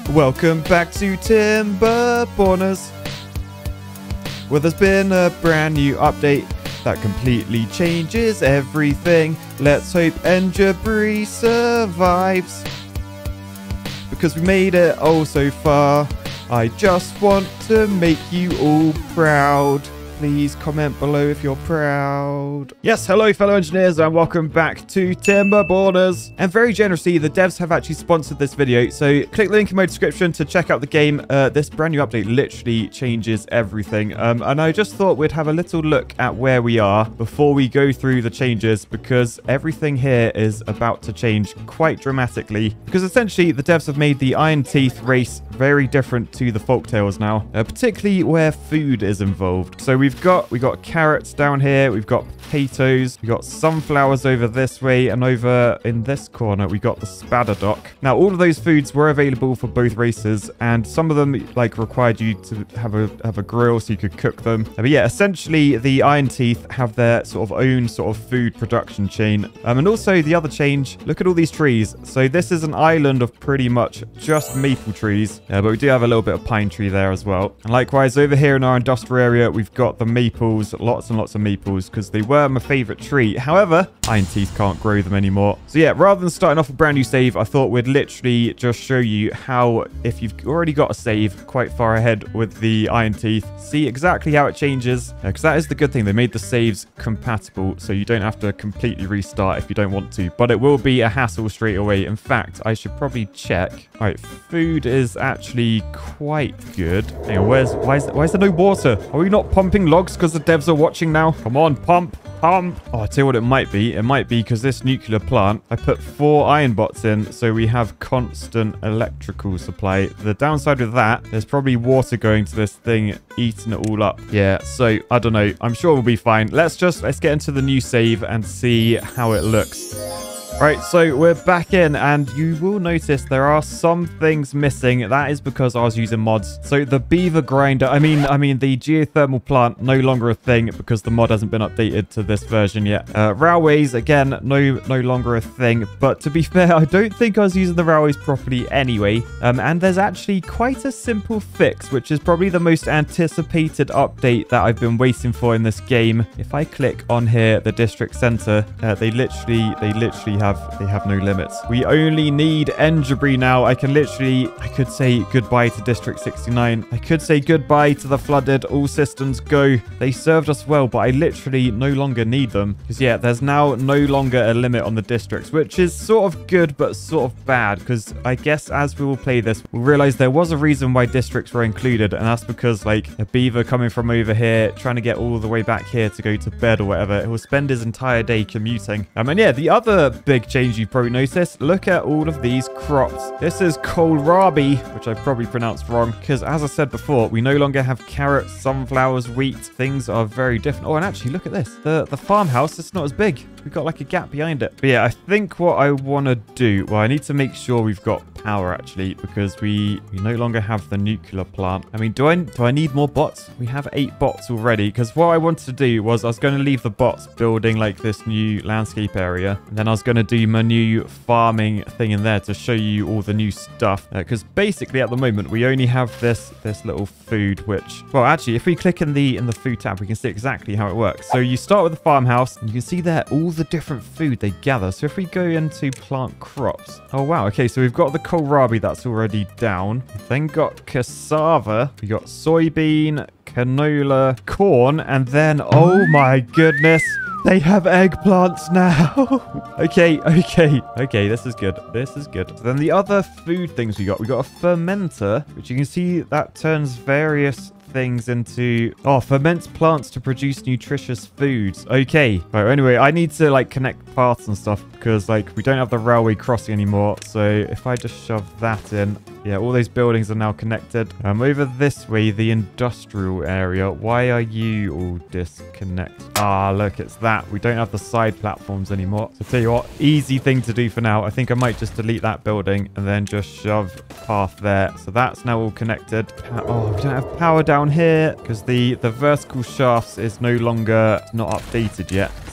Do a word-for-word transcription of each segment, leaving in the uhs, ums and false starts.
Welcome back to Timberborners, where there's been a brand new update that completely changes everything. Let's hope Enderbury survives, because we made it oh so far. I just want to make you all proud. Please comment below if you're proud. Yes, hello fellow engineers and welcome back to Timberborners. And very generously, the devs have actually sponsored this video. So click the link in my description to check out the game. Uh, this brand new update literally changes everything. Um, and I just thought we'd have a little look at where we are before we go through the changes, because everything here is about to change quite dramatically. Because essentially the devs have made the Iron Teeth race very different to the Folktales now, uh, particularly where food is involved. So we've got we got carrots down here, we've got potatoes, we've got sunflowers over this way, and over in this corner we got the Spadadoc. Now all of those foods were available for both races, and some of them like required you to have a have a grill so you could cook them. But yeah, essentially the Iron Teeth have their sort of own sort of food production chain. Um, and also the other change, look at all these trees. So this is an island of pretty much just maple trees. Yeah, but we do have a little bit of pine tree there as well. And likewise, over here in our industrial area, we've got the maples, lots and lots of maples, because they were my favorite tree. However, Iron Teeth can't grow them anymore. So yeah, rather than starting off a brand new save, I thought we'd literally just show you how, if you've already got a save quite far ahead with the Iron Teeth, see exactly how it changes. Because uh, that is the good thing. They made the saves compatible, so you don't have to completely restart if you don't want to. But it will be a hassle straight away. In fact, I should probably check. All right, food is actually quite good. Hang on, where's, why is, why is there no water? Are we not pumping logs because the devs are watching now? Come on, pump, pump. Oh, I tell you what it might be. It might be because this nuclear plant, I put four iron bots in, so we have constant electrical supply. The downside with that, there's probably water going to this thing, eating it all up. Yeah, so I don't know. I'm sure we'll be fine. Let's just, let's get into the new save and see how it looks. Right, so we're back in, and you will notice there are some things missing. That is because I was using mods. So the beaver grinder, I mean, I mean the geothermal plant, no longer a thing because the mod hasn't been updated to this version yet. Uh, railways, again, no, no longer a thing. But to be fair, I don't think I was using the railways properly anyway. Um, and there's actually quite a simple fix, which is probably the most anticipated update that I've been waiting for in this game. If I click on here, the district center, uh, they literally, they literally have They have no limits. We only need Enderbury now. I can literally, I could say goodbye to District sixty-nine. I could say goodbye to the flooded. All systems go. They served us well, but I literally no longer need them. Because yeah, there's now no longer a limit on the districts, which is sort of good, but sort of bad. Because I guess as we will play this, we'll realize there was a reason why districts were included. And that's because like a beaver coming from over here, trying to get all the way back here to go to bed or whatever, it will spend his entire day commuting. Um, and yeah, the other big change you've probably noticed, look at all of these crops. This is kohlrabi, which I probably pronounced wrong, because as I said before, we no longer have carrots, sunflowers, wheat. Things are very different. Oh, and actually look at this, the the farmhouse, it's not as big. We've got like a gap behind it. But yeah, I think what I want to do, well, I need to make sure we've got power actually, because we we no longer have the nuclear plant. I mean, do I do I need more bots? We have eight bots already, because what I wanted to do was I was going to leave the bots building like this new landscape area, and then I was going to do my new farming thing in there to show you all the new stuff, because uh, basically at the moment we only have this this little food, which, well, actually if we click in the in the food tab, we can see exactly how it works. So you start with the farmhouse, and you can see there all the different food they gather. So if we go into plant crops, oh wow, okay, so we've got the kohlrabi that's already down. We've then got cassava, we got soybean, canola, corn, and then, oh my goodness, they have eggplants now. okay, okay, okay, this is good. This is good. So then the other food things we got, we got a fermenter, which you can see that turns various things into, oh, ferments plants to produce nutritious foods. Okay, right, anyway, I need to like connect paths and stuff, because like we don't have the railway crossing anymore. So if I just shove that in, yeah, all those buildings are now connected. Um, over this way, the industrial area, why are you all disconnected? Ah, look, it's that. We don't have the side platforms anymore. So tell you what, easy thing to do for now. I think I might just delete that building and then just shove path there. So that's now all connected. Oh, we don't have power down here because the, the vertical shafts is no longer not updated yet.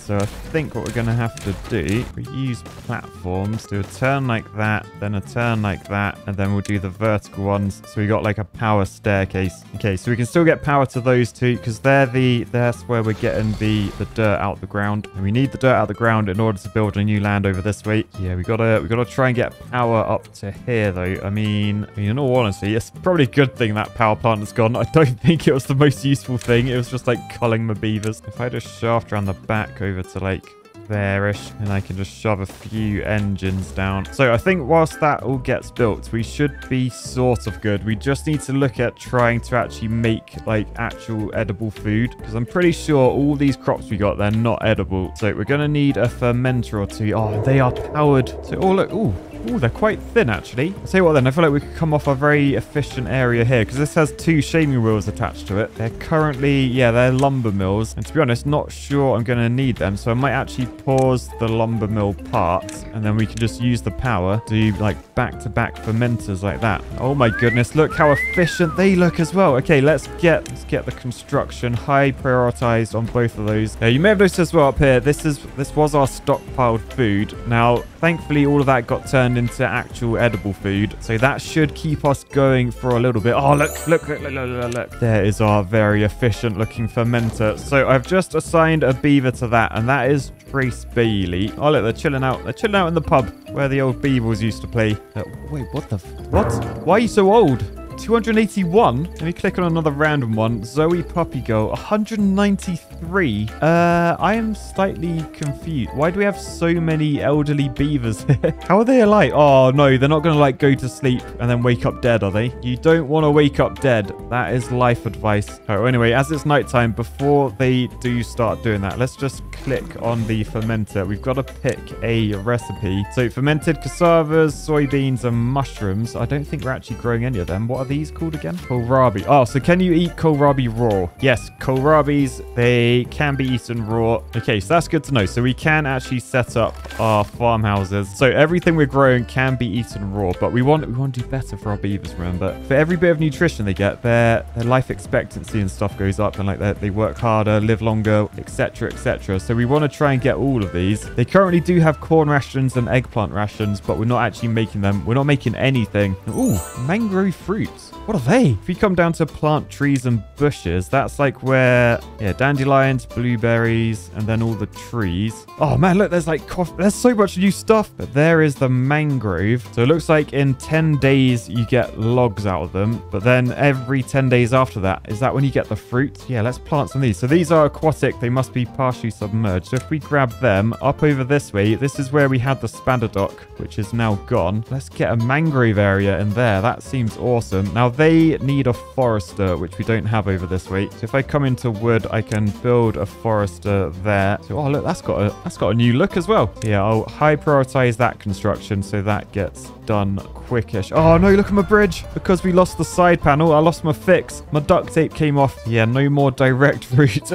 So I think what we're going to have to do, we use platforms, do a turn like that, then a turn like that, and then we'll do the vertical ones. So we got like a power staircase. Okay, so we can still get power to those two because they're the, that's where we're getting the, the dirt out the ground. And we need the dirt out the ground in order to build a new land over this way. Yeah, we gotta, we gotta try and get power up to here though. I mean, I mean, in all honesty, it's probably a good thing that power plant has gone. I don't think it was the most useful thing. It was just like culling my beavers. If I just shaft around the back over to like there-ish, and I can just shove a few engines down. So I think whilst that all gets built, we should be sort of good. We just need to look at trying to actually make like actual edible food, because I'm pretty sure all these crops we got, they're not edible. So we're going to need a fermenter or two. Oh, they are powered. So, oh, look. Oh, Ooh, they're quite thin, actually. I'll tell you what, then. I feel like we could come off a very efficient area here, because this has two shaming wheels attached to it. They're currently, yeah, they're lumber mills. And to be honest, not sure I'm going to need them. So I might actually pause the lumber mill parts, and then we can just use the power to, like, back-to-back fermenters like that. Oh, my goodness. Look how efficient they look as well. Okay, let's get let's get the construction high prioritized on both of those. Uh, you may have noticed as well up here, this is this was our stockpiled food. Now, thankfully, all of that got turned into actual edible food, so that should keep us going for a little bit. Oh, look, look, look, look, look, look, look. There is our very efficient looking fermenter. So I've just assigned a beaver to that, and that is Trace Bailey. Oh, look, they're chilling out. They're chilling out in the pub where the old beavers used to play. Uh, wait, what the... F what? Why are you so old? two hundred eighty-one. Let me click on another random one. Zoe Puppy Girl, one hundred ninety-three. Uh, I am slightly confused. Why do we have so many elderly beavers here? How are they alive? Oh, no, they're not going to, like, go to sleep and then wake up dead, are they? You don't want to wake up dead. That is life advice. Oh, anyway, as it's nighttime, before they do start doing that, let's just click on the fermenter. We've got to pick a recipe. So, fermented cassavas, soybeans, and mushrooms. I don't think we're actually growing any of them. What are these called again? Kohlrabi. Oh, so can you eat kohlrabi raw? Yes, kohlrabis, they can be eaten raw. Okay, so that's good to know. So we can actually set up our farmhouses. So everything we're growing can be eaten raw, but we want we want to do better for our beavers, remember. For every bit of nutrition they get, their, their life expectancy and stuff goes up, and like they, they work harder, live longer, et cetera, et cetera. So we want to try and get all of these. They currently do have corn rations and eggplant rations, but we're not actually making them. We're not making anything. Ooh, mangrove fruit. What are they? If we come down to plant trees and bushes, that's like where, yeah, dandelions, blueberries, and then all the trees. Oh man, look, there's like coffee. There's so much new stuff. But there is the mangrove. So it looks like in ten days you get logs out of them. But then every ten days after that, is that when you get the fruit? Yeah, let's plant some of these. So these are aquatic. They must be partially submerged. So if we grab them up over this way, this is where we had the Spadadoc, which is now gone. Let's get a mangrove area in there. That seems awesome. Now, they need a forester, which we don't have over this way. So if I come into wood, I can build a forester there. So, oh, look, that's got a that's got a new look as well. Yeah, I'll high prioritize that construction so that gets done quickish. Oh, no, look at my bridge. Because we lost the side panel, I lost my fix. My duct tape came off. Yeah, no more direct route.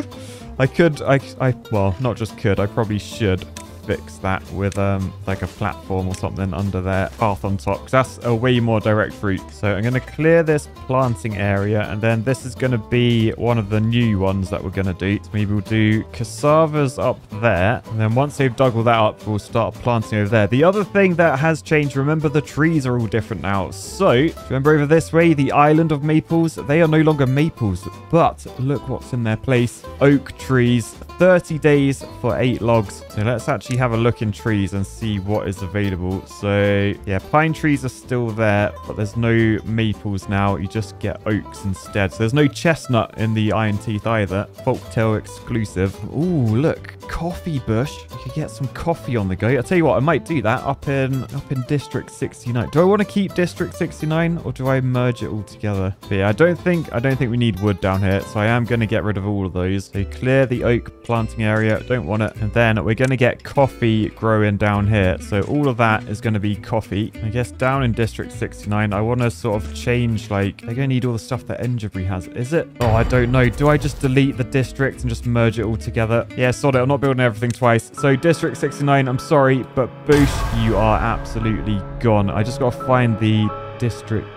I could, I, I, well, not just could, I probably should fix that with um like a platform or something under there, path on top, because that's a way more direct route. So I'm going to clear this planting area, and then this is going to be one of the new ones that we're going to do. So maybe we'll do cassavas up there, and then once they've dug all that up, we'll start planting over there. The other thing that has changed, remember, the trees are all different now. So remember over this way, the island of maples, they are no longer maples, but look what's in their place. Oak trees, thirty days for eight logs. So let's actually have a look in trees and see what is available. So yeah, pine trees are still there, but there's no maples now. You just get oaks instead. So there's no chestnut in the Iron Teeth either. Folktale exclusive. Ooh, look, coffee bush. You could get some coffee on the go. I'll tell you what, I might do that up in up in District sixty-nine. Do I want to keep District sixty-nine, or do I merge it all together? But yeah, I don't think I don't think we need wood down here, so I am going to get rid of all of those. So clear the oak planting area. Don't want it. And then we're going to get coffee growing down here. So all of that is going to be coffee. I guess down in District sixty-nine, I want to sort of change, like, they're going to need all the stuff that Enderbury has. Is it? Oh, I don't know. Do I just delete the district and just merge it all together? Yeah, sod it. I'm not building everything twice. So District sixty-nine, I'm sorry, but Boosh, you are absolutely gone. I just got to find the district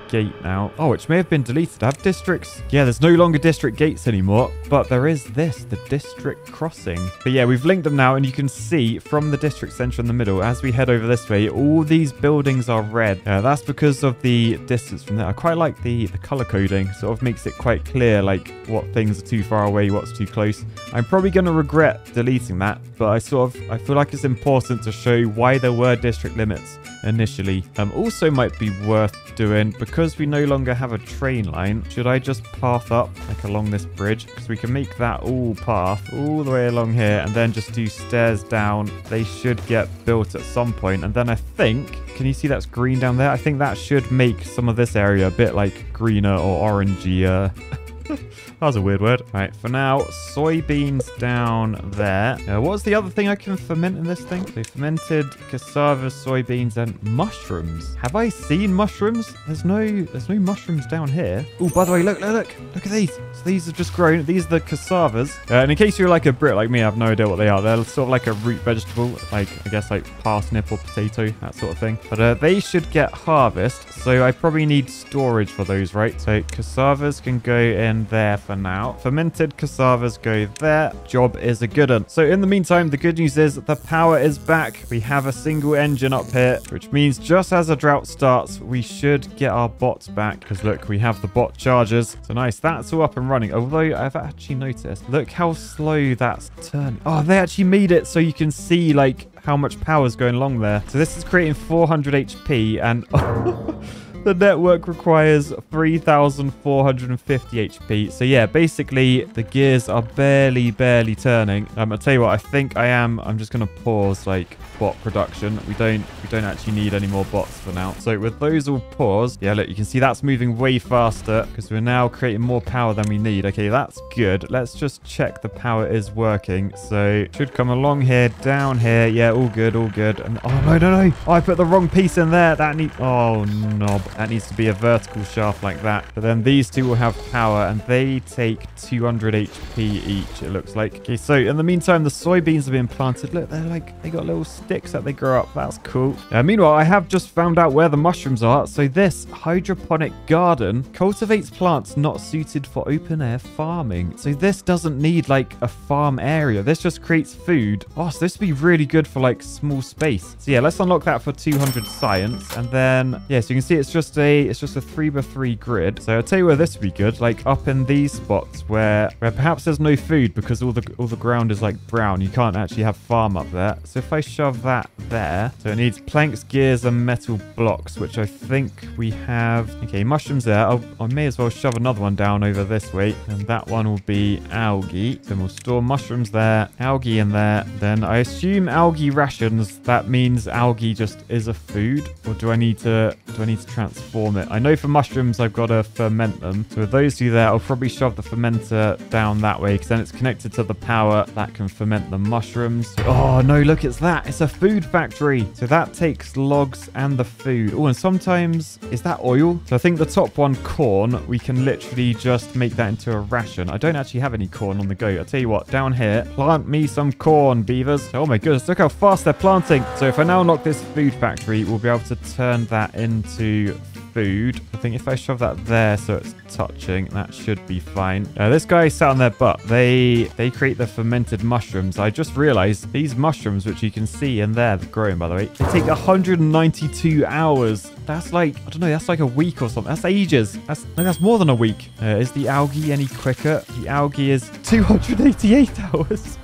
gate now. Oh, which may have been deleted. I have districts. Yeah, there's no longer district gates anymore, but there is this, the district crossing. But yeah, we've linked them now, and you can see from the district center in the middle, as we head over this way, all these buildings are red. Uh, that's because of the distance from there. I quite like the, the color coding. Sort of makes it quite clear, like, what things are too far away, what's too close. I'm probably going to regret deleting that, but I sort of, I feel like it's important to show why there were district limits initially. Um, also might be worth doing, because we no longer have a train line, should I just path up, like, along this bridge? Because we can make that all path all the way along here, and then just do stairs down. They should get built at some point, and then I think, can you see that's green down there? I think that should make some of this area a bit, like, greener or orangey. Uh, that was a weird word. Right, for now, soybeans down there. Uh, what's the other thing I can ferment in this thing? So fermented cassava, soybeans, and mushrooms. Have I seen mushrooms? There's no there's no mushrooms down here. Oh, by the way, look, look, look. Look at these. So these are just grown. These are the cassavas. Uh, and in case you're like a Brit like me, I have no idea what they are. They're sort of like a root vegetable, like, I guess, like parsnip or potato, that sort of thing. But uh, they should get harvest. So I probably need storage for those, right? So cassavas can go in there for now. Fermented cassavas go there. Job is a good one. So in the meantime, the good news is the power is back. We have a single engine up here, which means just as a drought starts, we should get our bots back. Because look, we have the bot chargers. So nice. That's all up and running. Although I've actually noticed, look how slow that's turning. Oh, they actually made it so you can see, like, how much power is going along there. So this is creating four hundred H P, and the network requires three thousand four hundred fifty H P. So yeah, basically the gears are barely, barely turning. Um, I'll tell you what, I think I am, I'm just going to pause like bot production. We don't, we don't actually need any more bots for now. So with those all paused, yeah, look, you can see that's moving way faster because we're now creating more power than we need. Okay, that's good. Let's just check the power is working. So should come along here, down here. Yeah, all good, all good. And oh, no, no, no. Oh, I put the wrong piece in there. That needs, oh, knob. That needs to be a vertical shaft like that. But then these two will have power and they take two hundred H P each, it looks like. Okay, so in the meantime, the soybeans have been planted. Look, they're like, they got little sticks that they grow up. That's cool. Uh, meanwhile, I have just found out where the mushrooms are. So this hydroponic garden cultivates plants not suited for open air farming. So this doesn't need like a farm area. This just creates food. Oh, so this would be really good for like small space. So yeah, let's unlock that for two hundred science. And then, yeah, so you can see it's just a, it's just a three by three grid. So I'll tell you where this would be good. Like up in these spots where, where perhaps there's no food because all the, all the ground is like brown. You can't actually have farm up there. So if I shove that there, so it needs planks, gears, and metal blocks, which I think we have. Okay, mushrooms there. I'll, I may as well shove another one down over this way, and that one will be algae. Then we'll store mushrooms there, algae in there. Then I assume algae rations. That means algae just is a food, or do I need to do I need to transform it? I know for mushrooms I've got to ferment them. So with those two there, I'll probably shove the fermenter down that way because then it's connected to the power that can ferment the mushrooms. Oh no, look, it's that. It's a food factory. So that takes logs and the food. Oh, and sometimes, is that oil? So I think the top one, corn, we can literally just make that into a ration. I don't actually have any corn on the go. I'll tell you what, down here, plant me some corn, beavers. Oh my goodness, look how fast they're planting. So if I now unlock this food factory, we'll be able to turn that into food. I think if I shove that there so it's touching, that should be fine. Uh, this guy sat on their butt. They they create the fermented mushrooms. I just realized these mushrooms, which you can see in there, they're growing by the way, they take one hundred ninety-two hours. That's like, I don't know, that's like a week or something. That's ages. That's, no, that's more than a week. Uh, is the algae any quicker? The algae is two hundred eighty-eight hours.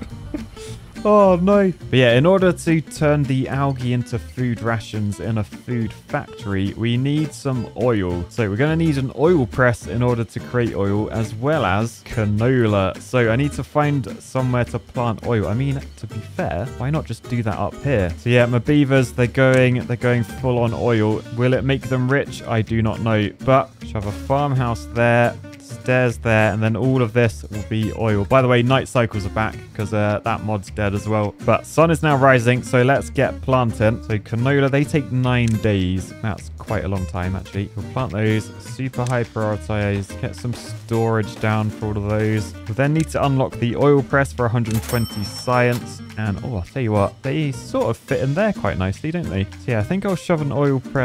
Oh no. But yeah, in order to turn the algae into food rations in a food factory, we need some oil. So we're going to need an oil press in order to create oil, as well as canola. So I need to find somewhere to plant oil. I mean, to be fair, why not just do that up here? So yeah, my beavers, they're going, they're going full on oil. Will it make them rich? I do not know. But we have a farmhouse there. Stairs there, and then all of this will be oil. By the way, night cycles are back because uh, that mod's dead as well. But sun is now rising, so let's get planting. So canola, they take nine days. That's quite a long time actually. We'll plant those, super high prioritize, get some storage down for all of those. We'll then need to unlock the oil press for one hundred twenty science. And oh, I'll tell you what, they sort of fit in there quite nicely, don't they? So yeah, I think I'll shove an oil press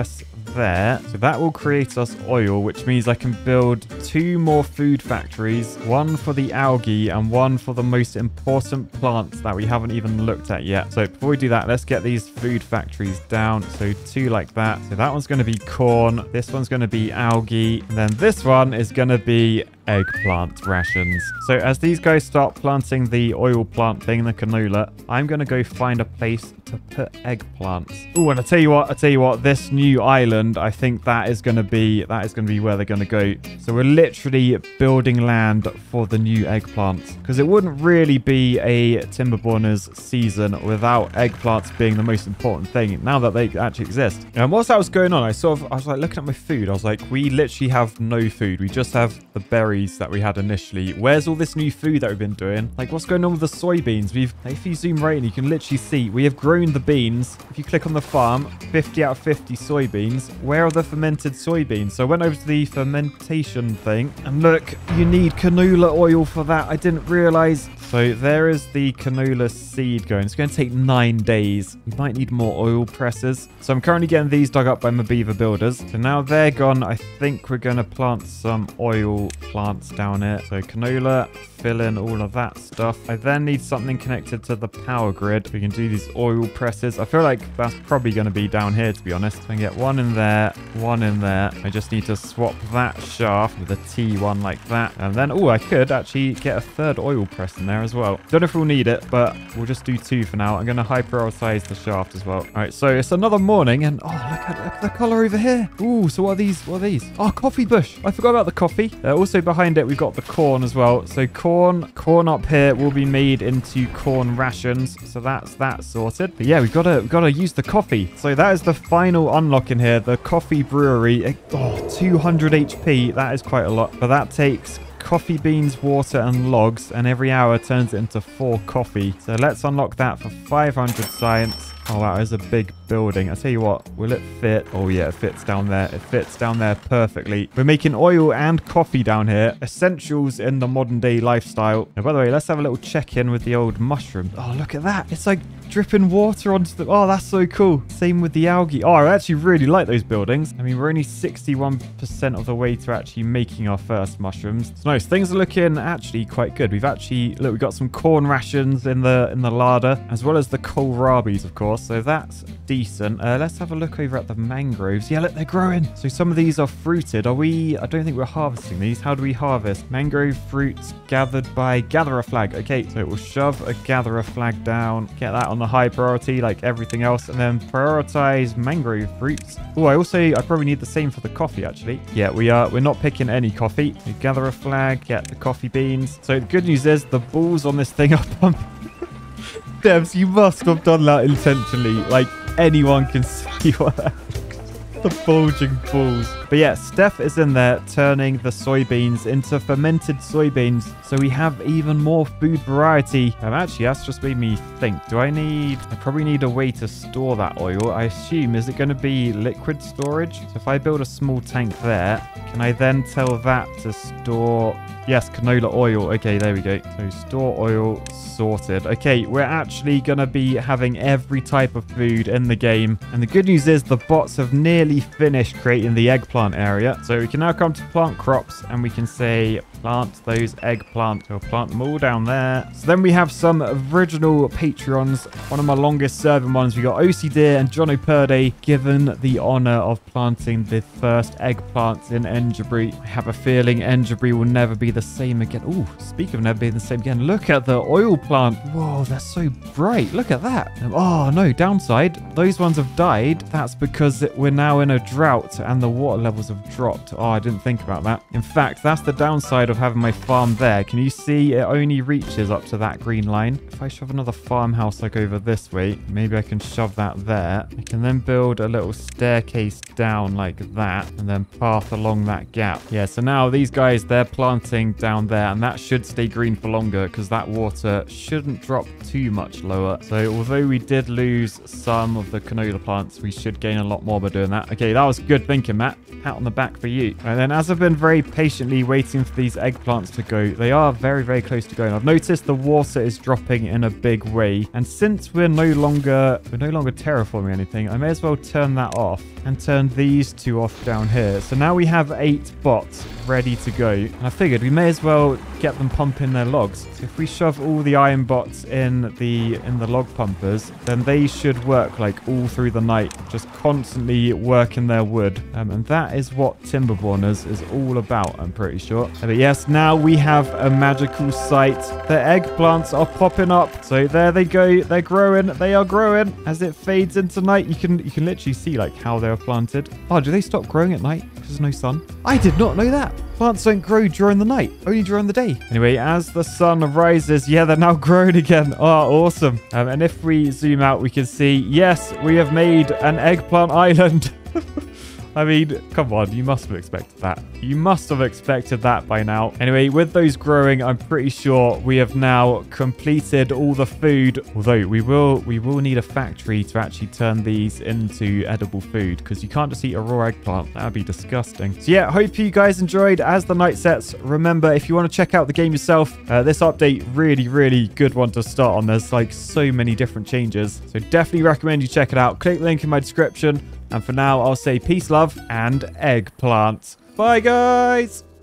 there. So that will create us oil, which means I can build two more food factories, one for the algae and one for the most important plants that we haven't even looked at yet. So before we do that, let's get these food factories down. So two like that. So that one's going to be corn. This one's going to be algae. And then this one is going to be eggplant rations. So as these guys start planting the oil plant thing, the canola, I'm going to go find a place to put eggplants. Oh, and I tell you what, I tell you what, this new island, I think that is going to be, that is going to be where they're going to go. So we're literally building land for the new eggplants, because it wouldn't really be a Timberborners season without eggplants being the most important thing, now that they actually exist. And whilst that was going on, I sort of, I was like looking at my food. I was like, we literally have no food. We just have the berries that we had initially. Where's all this new food that we've been doing? Like, what's going on with the soybeans? We've, if you zoom right in, you can literally see we have grown the beans. If you click on the farm, fifty out of fifty soybeans. Where are the fermented soybeans? So I went over to the fermentation thing, and look, you need canola oil for that. I didn't realize. So there is the canola seed going. It's going to take nine days. We might need more oil presses. So I'm currently getting these dug up by my beaver builders. So now they're gone, I think we're going to plant some oil plants down here. So canola, fill in all of that stuff. I then need something connected to the power grid. We can do these oil presses. I feel like that's probably going to be down here, to be honest. I can get one in there, one in there. I just need to swap that shaft with a T one like that. And then, oh, I could actually get a third oil press in there as well. Don't know if we'll need it, but we'll just do two for now. I'm going to high prioritize the shaft as well. All right, so it's another morning, and oh, look at, look at the color over here. Ooh, so what are these? What are these? Oh, coffee bush. I forgot about the coffee. Uh, also behind it, we've got the corn as well. So corn, corn up here will be made into corn rations. So that's that sorted. But yeah, we've got to, we've got to use the coffee. So that is the final unlock in here, the coffee brewery. Oh, two hundred H P. That is quite a lot, but that takes coffee beans, water, and logs, and every hour turns it into four coffee. So let's unlock that for five hundred science. Oh, wow, there's a big building. I tell you what, will it fit? Oh, yeah, it fits down there. It fits down there perfectly. We're making oil and coffee down here. Essentials in the modern day lifestyle. Now, by the way, let's have a little check-in with the old mushroom. Oh, look at that. It's like dripping water onto the... Oh, that's so cool. Same with the algae. Oh, I actually really like those buildings. I mean, we're only sixty-one percent of the way to actually making our first mushrooms. So nice. Things are looking actually quite good. We've actually... Look, we've got some corn rations in the in the larder, as well as the kohlrabis, of course. So that's decent. Uh, let's have a look over at the mangroves. Yeah, look, they're growing. So some of these are fruited. Are we... I don't think we're harvesting these. How do we harvest? Mangrove fruits gathered by gatherer flag. Okay, so we'll shove a gatherer flag down. Get that on the high priority like everything else, and then prioritize mangrove fruits. Oh, I also... I probably need the same for the coffee, actually. Yeah, we are... We're not picking any coffee. We gather a flag, get the coffee beans. So the good news is the balls on this thing are pumping. Devs, you must have done that intentionally. Like, anyone can see what that looks. The bulging balls. But yeah, Steph is in there turning the soybeans into fermented soybeans. So we have even more food variety. Um, actually, that's just made me think. Do I need... I probably need a way to store that oil. I assume, is it going to be liquid storage? So if I build a small tank there, can I then tell that to store... Yes, canola oil. Okay, there we go. So store oil sorted. Okay, we're actually going to be having every type of food in the game. And the good news is the bots have nearly finished creating the eggplant area. So we can now come to plant crops, and we can say plant those eggplants. We'll plant them all down there. So then we have some original Patreons. One of my longest serving ones. We got O C Deer and John O'Purday given the honor of planting the first eggplants in Enderbury. I have a feeling Enderbury will never be the same again. Oh, speak of never being the same again. Look at the oil plant. Whoa, they're so bright. Look at that. Oh, no, downside. Those ones have died. That's because we're now in a drought and the water levels have dropped. Oh, I didn't think about that. In fact, that's the downside of having my farm there. Can you see it only reaches up to that green line? If I shove another farmhouse like over this way, maybe I can shove that there. I can then build a little staircase down like that and then path along that gap. Yeah, so now these guys, they're planting down there, and that should stay green for longer because that water shouldn't drop too much lower. So although we did lose some of the canola plants, we should gain a lot more by doing that. Okay, that was good thinking, Matt. Pat on the back for you. And then as I've been very patiently waiting for these eggplants to go. They are very, very close to going. I've noticed the water is dropping in a big way. And since we're no longer we're no longer terraforming anything, I may as well turn that off and turn these two off down here. So now we have eight bots ready to go. And I figured we may as well get them pumping their logs. So if we shove all the iron bots in the in the log pumpers, then they should work like all through the night, just constantly working their wood. Um, and that is what Timberborners is all about, I'm pretty sure. But yes, now we have a magical sight. The eggplants are popping up. So there they go. They're growing. They are growing. As it fades into night, you can you can literally see like how they are planted. Oh, do they stop growing at night because there's no sun? I did not know that. Plants don't grow during the night, only during the day. Anyway, as the sun rises, yeah, they're now growing again. Oh, awesome. Um, and if we zoom out, we can see, yes, we have made an eggplant island. I mean, come on, you must have expected that. You must have expected that by now. Anyway, with those growing, I'm pretty sure we have now completed all the food. Although we will we will need a factory to actually turn these into edible food, because you can't just eat a raw eggplant. That would be disgusting. So yeah, hope you guys enjoyed as the night sets. Remember, if you want to check out the game yourself, uh, this update, really, really good one to start on. There's like so many different changes. So definitely recommend you check it out. Click the link in my description. And for now, I'll say peace, love, and eggplant. Bye, guys!